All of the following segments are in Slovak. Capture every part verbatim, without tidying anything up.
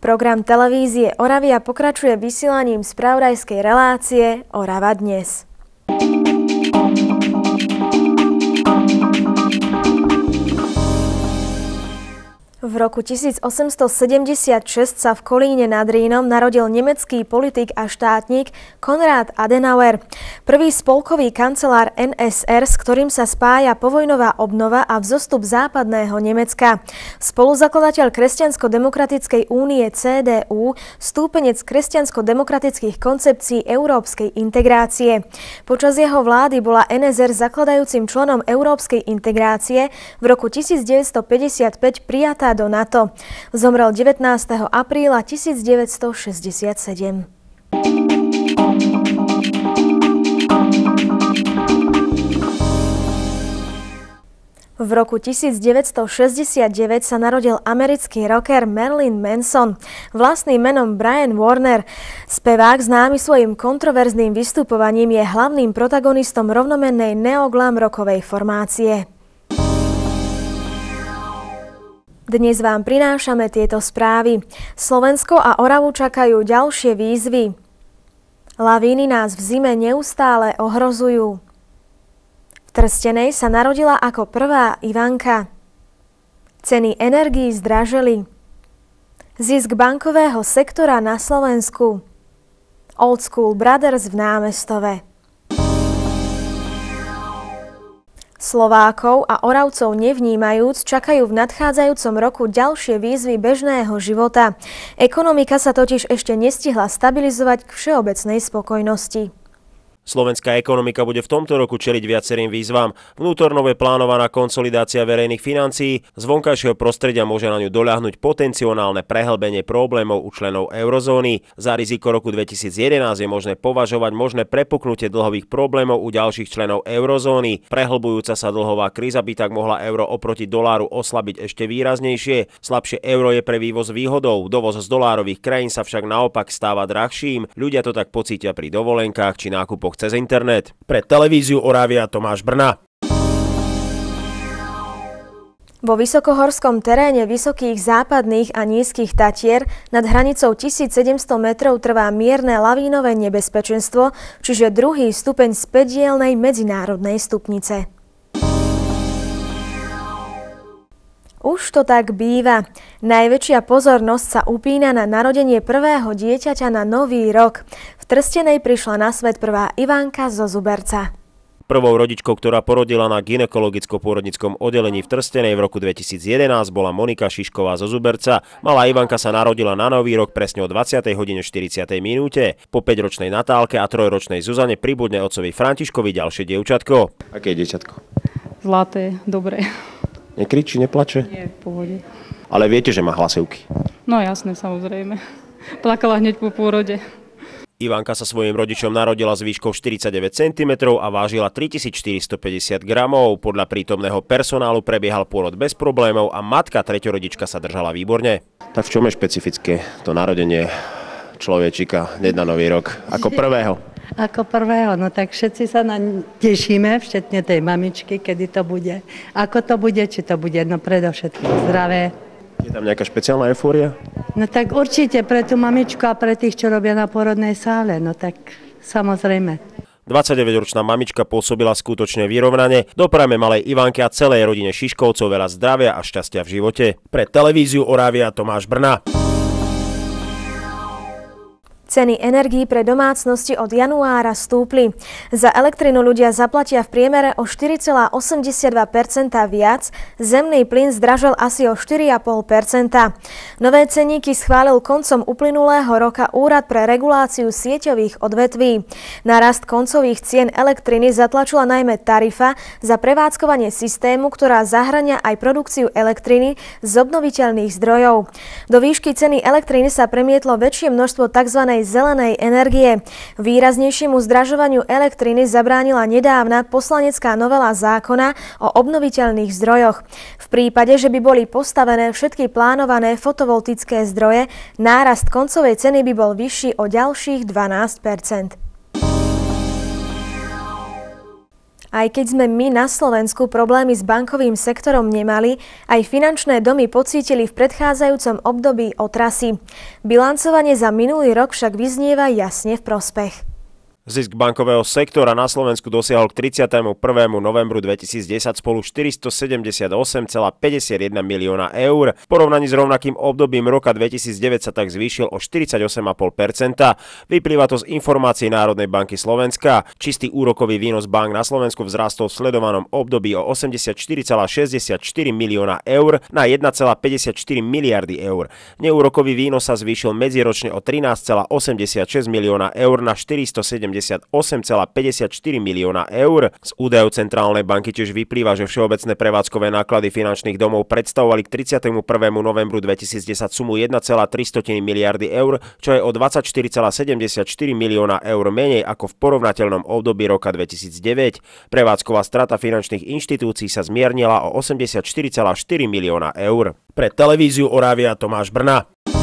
Program televízie Oravia pokračuje vysielaním spravodajskej relácie Orava dnes. V roku tisíc osemsto sedemdesiatšesť sa v Kolíne nad Rínom narodil nemecký politik a štátnik Konrad Adenauer, prvý spolkový kancelár en es er, s ktorým sa spája povojnová obnova a vzostup západného Nemecka. Spoluzakladateľ Kresťansko-demokratickej únie cé dé ú, stúpenec kresťansko-demokratických koncepcií európskej integrácie. Počas jeho vlády bola en es er zakladajúcim členom európskej integrácie, v roku tisícdeväťstopäťdesiatpäť prijatá do NATO. Zomrel devätnásteho apríla tisícdeväťstošesťdesiatsedem. V roku tisícdeväťstošesťdesiatdeväť sa narodil americký rocker Marilyn Manson, vlastným menom Brian Warner. Spevák, známy svojim kontroverzným vystupovaním, je hlavným protagonistom rovnomennej neoglam rockovej formácie. Dnes vám prinášame tieto správy. Slovensko a Oravu čakajú ďalšie výzvy. Lavíny nás v zime neustále ohrozujú. V Trstenej sa narodila ako prvá Ivanka. Ceny energií zdraželi. Zisk bankového sektora na Slovensku. Old School Brothers v Námestove. Slovákov a Oravcov nevnímajúc, čakajú v nadchádzajúcom roku ďalšie výzvy bežného života. Ekonomika sa totiž ešte nestihla stabilizovať k všeobecnej spokojnosti. Slovenská ekonomika bude v tomto roku čeliť viacerým výzvam. Vnútornou je plánovaná konsolidácia verejných financií, z vonkajšieho prostredia môže na ňu doľahnuť potenciálne prehlbenie problémov u členov eurozóny. Za riziko roku dvetisícjedenásť je možné považovať možné prepuknutie dlhových problémov u ďalších členov eurozóny. Prehlbujúca sa dlhová kríza by tak mohla euro oproti doláru oslabiť ešte výraznejšie. Slabšie euro je pre vývoz výhodou, dovoz z dolárových krajín sa však naopak stáva drahším. Ľudia to tak pocítia pri dovolenkách či nákupoch cez internet. Pre televíziu Oravia Tomáš Brna. Vo vysokohorskom teréne vysokých západných a nízkych Tatier nad hranicou tisícsedemsto metrov trvá mierne lavínové nebezpečenstvo, čiže druhý stupeň späťdielnej medzinárodnej stupnice. Už to tak býva. Najväčšia pozornosť sa upína na narodenie prvého dieťaťa na Nový rok. V Trstenej prišla na svet prvá Ivanka zo Zuberca. Prvou rodičkou, ktorá porodila na gynekologicko-pôrodnickom oddelení v Trstenej v roku dvetisícjedenásť, bola Monika Šišková zo Zuberca. Malá Ivanka sa narodila na Nový rok presne o dvadsiatej hodine štyridsiatej minúte. Po päťročnej Natálke a trojročnej Zuzane pribudne otcovi Františkovi ďalšie dievčatko. Aké je dievčatko? Zlaté, dobré. Nekričí, neplače? Nie, v pohode. Ale viete, že má hlasivky? No jasné, samozrejme. Plakala hneď po pôrode. Ivanka sa svojim rodičom narodila s výškou štyridsaťdeväť centimetrov a vážila tritisícštyristopäťdesiat gramov. Podľa prítomného personálu prebiehal pôrod bez problémov a matka treťorodička sa držala výborne. Tak v čom je špecifické to narodenie človečika hneď na Nový rok? Ako prvého? Ako prvého, no tak všetci sa na tešíme, všetne tej mamičky, kedy to bude. Ako to bude, či to bude, no predovšetkým zdravé. Je tam nejaká špeciálna eufória? No tak určite pre tú mamičku a pre tých, čo robia na porodnej sále, no tak samozrejme. dvadsaťdeväťročná mamička pôsobila skutočne vyrovnane. Doprajme malej Ivanke a celej rodine Šiškovcov veľa zdravia a šťastia v živote. Pre televíziu Oravia Tomáš Brna. Ceny energií pre domácnosti od januára stúpli. Za elektrinu ľudia zaplatia v priemere o štyri celé osemdesiatdva percenta viac, zemný plyn zdražil asi o štyri celé päť percenta. Nové ceníky schválil koncom uplynulého roka Úrad pre reguláciu sieťových odvetví. Na rast koncových cien elektriny zatlačila najmä tarifa za prevádzkovanie systému, ktorá zahŕňa aj produkciu elektriny z obnoviteľných zdrojov. Do výšky ceny elektriny sa premietlo väčšie množstvo tzv. Zelenej energie. Výraznejšiemu zdražovaniu elektriny zabránila nedávna poslanecká novela zákona o obnoviteľných zdrojoch. V prípade, že by boli postavené všetky plánované fotovoltické zdroje, nárast koncovej ceny by bol vyšší o ďalších dvanásť percent. Aj keď sme my na Slovensku problémy s bankovým sektorom nemali, aj finančné domy pocítili v predchádzajúcom období otrasy. Bilancovanie za minulý rok však vyznieva jasne v prospech. Zisk bankového sektora na Slovensku dosiahol k tridsiatemu prvému novembru dvetisícdesať spolu štyristosedemdesiatosem celá päťdesiatjeden milióna eur. V porovnaní s rovnakým obdobím roka dvetisícdeväť sa tak zvýšil o štyridsaťosem celá päť percenta. Vyplýva to z informácií Národnej banky Slovenska. Čistý úrokový výnos bank na Slovensku vzrastol v sledovanom období o osemdesiatštyri celá šesťdesiatštyri milióna eur na jeden celá päťdesiatštyri miliardy eur. Neúrokový výnos sa zvýšil medziročne o trinásť celá osemdesiatšesť milióna eur na štyristosedemdesiatosem celá päťdesiatštyri milióna eur. Z údajov Centrálnej banky tiež vyplýva, že všeobecné prevádzkové náklady finančných domov predstavovali k tridsiatemu prvému novembru dvetisícdesať sumu jeden celá tri miliardy eur, čo je o dvadsaťštyri celá sedemdesiatštyri milióna eur menej ako v porovnateľnom období roka dvetisícdeväť. Prevádzková strata finančných inštitúcií sa zmiernila o osemdesiatštyri celá štyri milióna eur. Pre televíziu Oravia Tomáš Brna.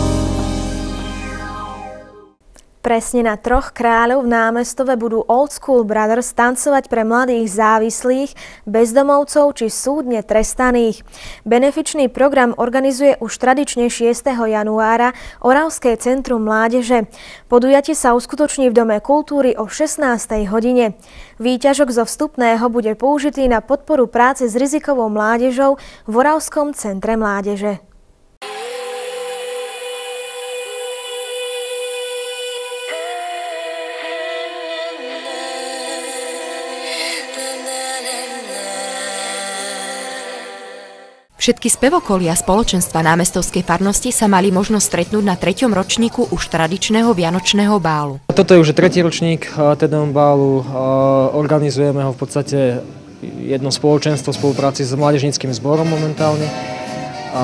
Presne na Troch kráľov v Námestove budú Old School Brothers tancovať pre mladých závislých, bezdomovcov či súdne trestaných. Benefičný program organizuje už tradične šiesteho januára Oravské centrum mládeže. Podujatie sa uskutoční v Dome kultúry o šestnástej hodine. Výťažok zo vstupného bude použitý na podporu práce s rizikovou mládežou v Oravskom centre mládeže. Všetky spevokolia spoločenstva námestovskej farnosti sa mali možnosť stretnúť na treťom ročníku už tradičného vianočného bálu. Toto je už tretí ročník Tedeum bálu. Organizujeme ho v podstate jedno spoločenstvo v spolupráci s mládežníckym zborom momentálne. A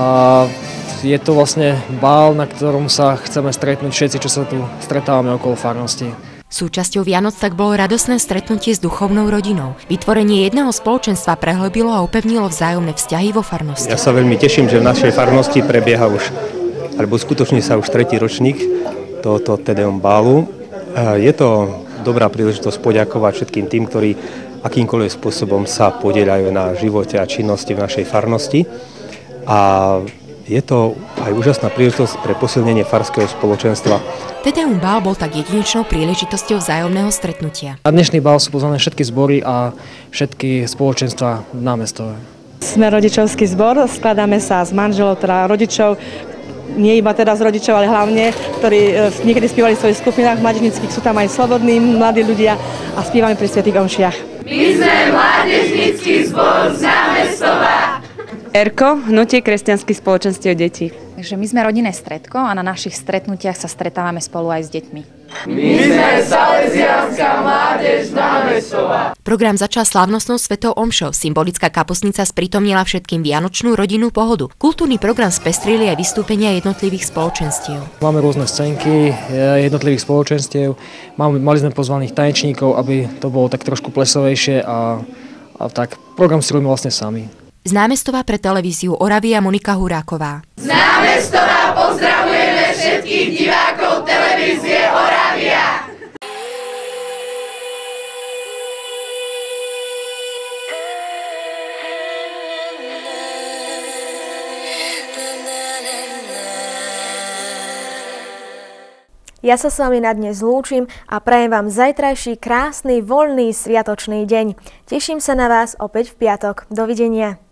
je to vlastne bál, na ktorom sa chceme stretnúť všetci, čo sa tu stretávame okolo farnosti. Súčasťou Vianoc tak bolo radosné stretnutie s duchovnou rodinou. Vytvorenie jedného spoločenstva prehlbilo a upevnilo vzájomné vzťahy vo farnosti. Ja sa veľmi teším, že v našej farnosti prebieha už, alebo skutočne sa už tretí ročník tohoto Tedeum bálu. Je to dobrá príležitosť poďakovať všetkým tým, ktorí akýmkoľvek spôsobom sa podieľajú na živote a činnosti v našej farnosti. A je to aj úžasná príležitosť pre posilnenie farského spoločenstva. Tedeum bál bol tak jedinečnou príležitosťou vzájomného stretnutia. Na dnešný bál sú pozvané všetky zbory a všetky spoločenstva v Námestove. Sme rodičovský zbor, skladáme sa z manželov, teda rodičov, nie iba teda z rodičov, ale hlavne, ktorí niekedy spievali v svojich skupinách mládežníckych, sú tam aj slobodní mladí ľudia a spievame pri svätých omšiach. My sme mládežnícky zbor z Námestova. Erko, hnutie kresťanských spoločenstiev detí. Takže my sme rodinné stredko a na našich stretnutiach sa stretávame spolu aj s deťmi. My sme Salesiánska mládež Námestova. Program začal slávnostnou svetou omšou. Symbolická kapustnica sprítomnila všetkým vianočnú rodinnú pohodu. Kultúrny program spestrili aj vystúpenia jednotlivých spoločenstiev. Máme rôzne scénky jednotlivých spoločenstiev. Mali sme pozvaných tanečníkov, aby to bolo tak trošku plesovejšie a, a tak program si robíme vlastne sami. Z Námestova pre televíziu Oravia Monika Huráková. Z Námestova pozdravujeme všetkých divákov televízie Oravia. Ja sa s vami na dnes lúčim a prajem vám zajtrajší krásny, voľný, sviatočný deň. Teším sa na vás opäť v piatok. Dovidenia.